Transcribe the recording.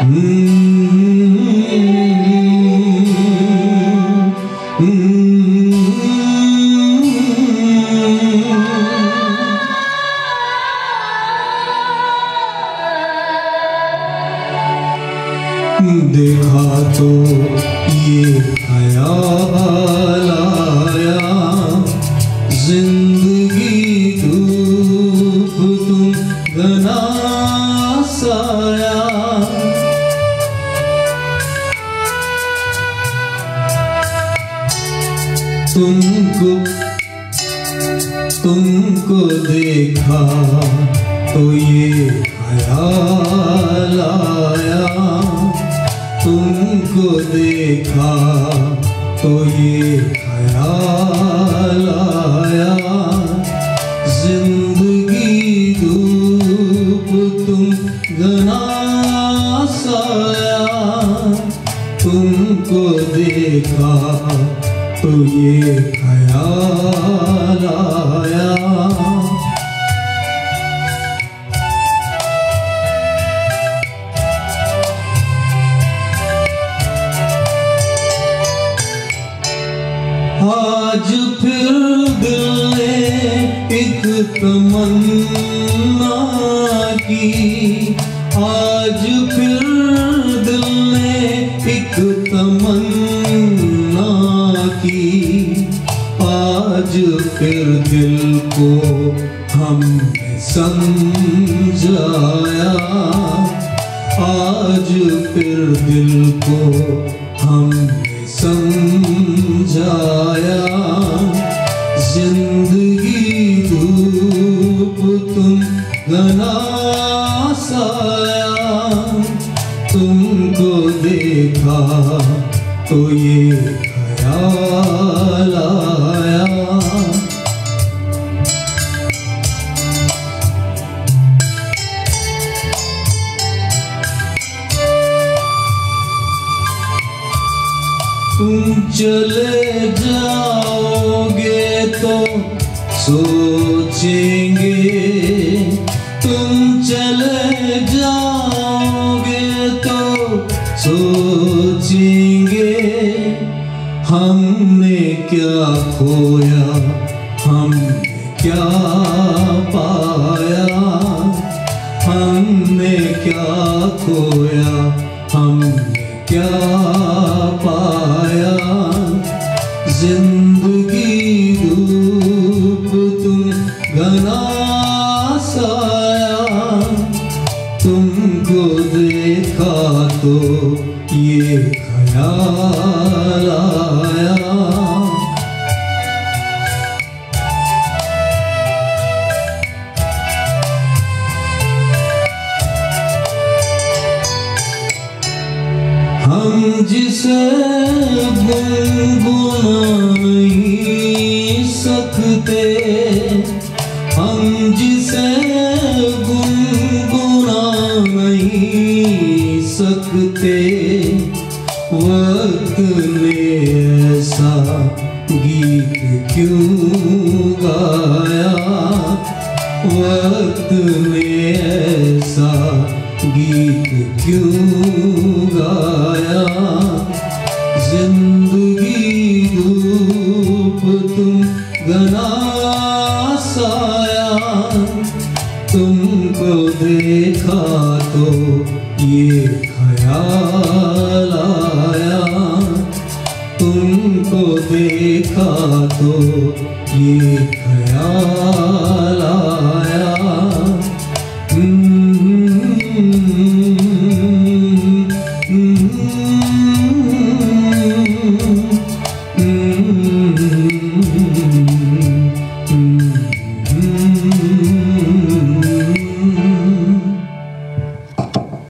देखा तो ये ख्याल आया, जिंदगी धूप तुम घना साया। तुमको देखा तो ये ख्याल आया, तुमको देखा तो ये ख्याल आया, जिंदगी धूप तुम घना साया। तुमको देखा तो ये ख्याल आया। आज फिर दिल ने एक तमन्ना की, आज फिर दिल ने एक तमन्ना की, आज फिर दिल को हमने समझाया, आज फिर दिल को हमने समझाया। जिंदगी धूप तुम घना साया, तुमको देखा तो ये ख्याल आया। तुम चले जाओगे तो सोचेंगे, तुम चले जाओगे तो सोचेंगे, हमने क्या खोया हमने क्या पाया, हमने क्या खोया हमने क्या पाया। जिंदगी धूप तुम घना साया, तुमको देखा तो ये ख्याल आया। हम जिसे गुनगुना नहीं सकते, हम जिसे गुनगुना नहीं सकते, वक्त ने ऐसा गीत क्यों गाया, वक्त ने ऐसा गीत क्यों गाया। जिंदगी धूप तुम घना साया, तुमको देखा तो ये ख्याल आया, तुमको देखा तो ये ख्याल